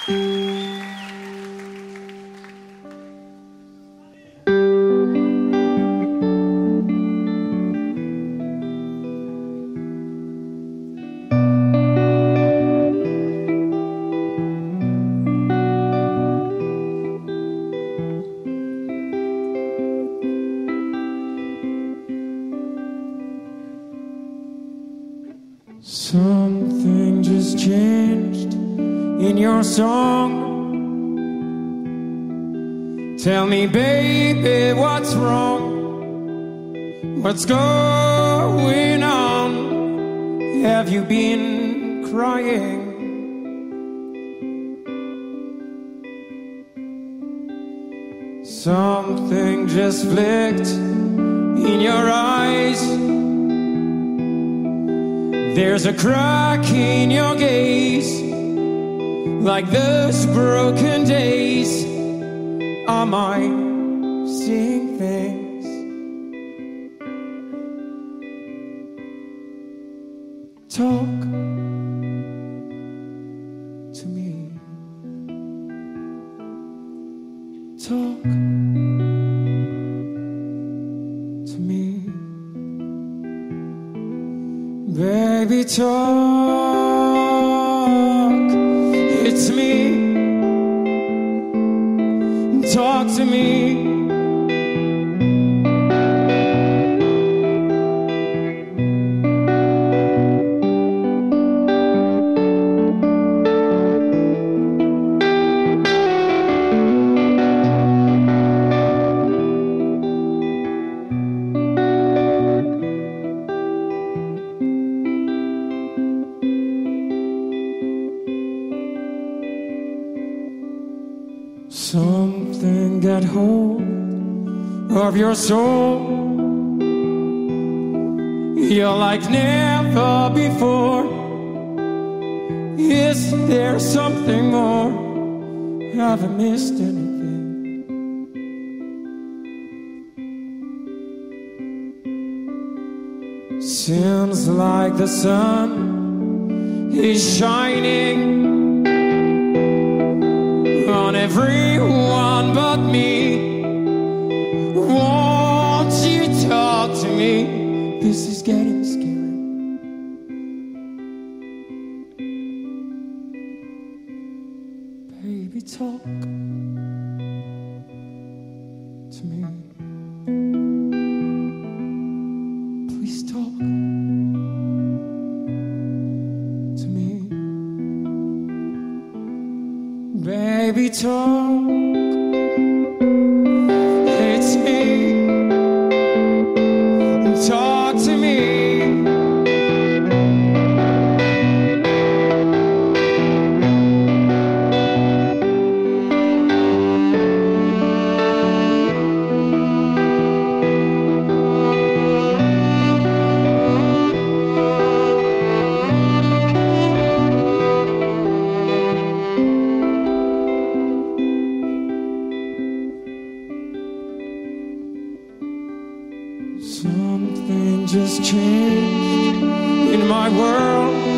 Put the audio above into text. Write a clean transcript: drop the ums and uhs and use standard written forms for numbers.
Something just changed in your song. Tell me, baby, what's wrong? What's going on? Have you been crying? Something just flicked in your eyes. There's a crack in your gaze, like those broken days. Am I seeing things? Talk to me. Talk to me. Baby, talk. It's me. Talk to me. Something got hold of your soul. You're like never before. Is there something more? Have I missed anything? Seems like the sun is shining on everyone but me. Won't you talk to me? This is getting scary. Baby, talk to me. Please talk to me. Baby, talk. It's me. Talk to me. Something just changed in my world.